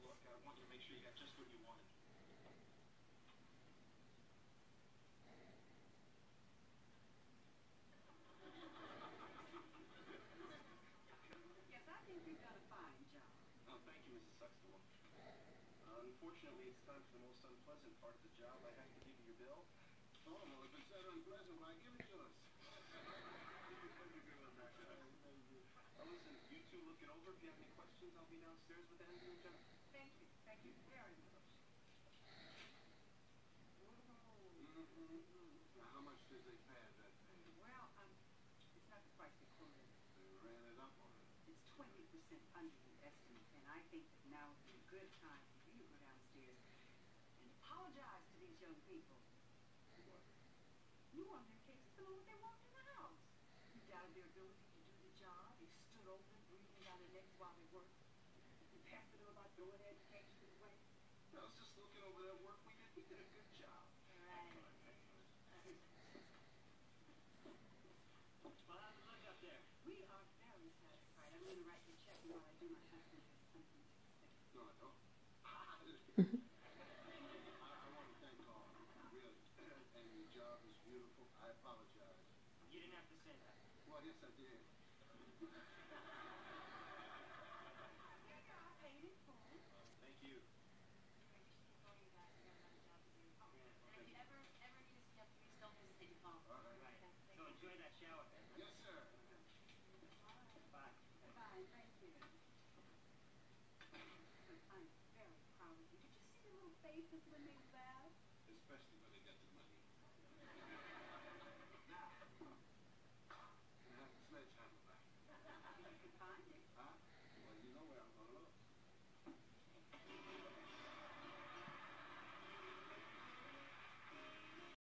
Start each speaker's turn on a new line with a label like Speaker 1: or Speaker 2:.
Speaker 1: look. I want you to make sure you got just what you wanted.
Speaker 2: Yes, I think you've done a fine job.
Speaker 1: Oh, thank you, Mrs. Huxtable. Unfortunately, it's time for the most unpleasant part of the job. I have to give you your bill.
Speaker 3: Oh, well, if it's that unpleasant, why give it to us?
Speaker 1: Listen, you two look it over. If you have any questions, I'll be downstairs with Andrew and Jennifer.
Speaker 2: Thank you. Thank you very much.
Speaker 3: Now, how much did they pay that day?
Speaker 2: Well, it's not the price they quoted.
Speaker 3: They ran it up on it.
Speaker 2: It's 20% under the estimate, and I think that now would be a good time for you to go downstairs and apologize to these young people.
Speaker 3: What?
Speaker 2: You wanted their kids to know what they want in the house. You doubted their ability to do the job. You stood over them, breathing down their necks while they worked. You passed them about throwing their education away.
Speaker 1: I was just looking over that work we did. We did a good job.
Speaker 2: Right.
Speaker 1: Well, how's it look up there?
Speaker 2: We are very satisfied. I'm going to write your check, and while I do, my husband has something to say.
Speaker 3: No, I don't. I want to thank all of you, really. And your job is beautiful. I apologize.
Speaker 1: You didn't have to say that.
Speaker 3: Well, yes, I did.
Speaker 2: Paid in full.
Speaker 1: Thank you.
Speaker 4: If you ever need us, Jeff, please don't hesitate to call.
Speaker 3: All right.
Speaker 1: Right. So enjoy that shower.
Speaker 3: Yes, sir.
Speaker 1: Bye.
Speaker 2: Fine, thank you. I'm very proud of you. Did you see the little faces when they laughed?
Speaker 3: Especially when they got the money.